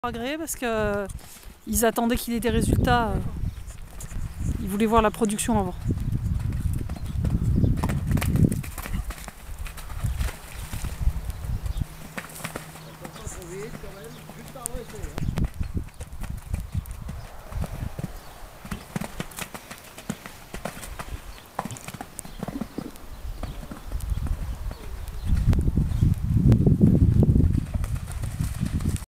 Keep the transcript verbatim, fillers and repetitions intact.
Agréé parce que euh, ils attendaient qu'il ait des résultats. Euh, ils voulaient voir la production avant.